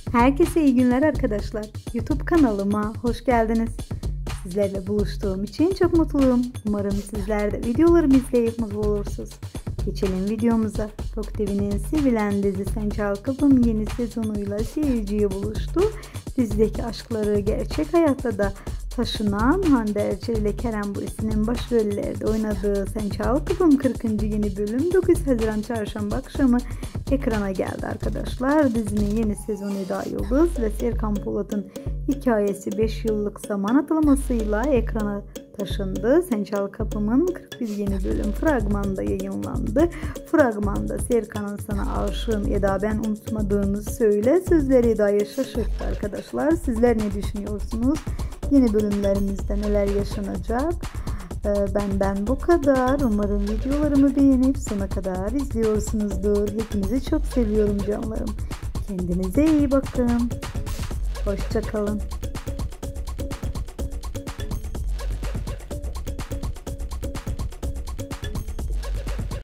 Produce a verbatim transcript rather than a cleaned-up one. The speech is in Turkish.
Herkese iyi günler arkadaşlar. YouTube kanalıma hoş geldiniz. Sizlerle buluştuğum için çok mutluyum. Umarım sizler de videolarımı izleyip mutlu olursunuz. Geçelim videomuza. Tok T V'nin sevilen dizisi Sen Çal Kapım yeni sezonuyla seyirciye buluştu. Dizideki aşkları gerçek hayatta da taşınan Hande Erçel ile Kerem Bürsin'in başrollerde oynadığı Sen Çal Kapım kırkıncı yeni bölüm dokuz Haziran Çarşamba akşamı ekrana geldi arkadaşlar. Dizinin yeni sezonu Eda Yıldız ve Serkan Polat'ın hikayesi beş yıllık zaman atlamasıyla ekrana taşındı. Sen Çal Kapım'ın kırk bir yeni bölüm fragmanında yayınlandı. Fragmanda Serkan'ın sana aşığım Eda ben unutmadığını söyle sözleri Eda'yı şaşırttı arkadaşlar. Sizler ne düşünüyorsunuz? Yeni bölümlerimizde neler yaşanacak? Benden bu kadar. Umarım videolarımı beğenip sona kadar izliyorsunuzdur. Hepinizi çok seviyorum canlarım. Kendinize iyi bakın. Hoşça kalın.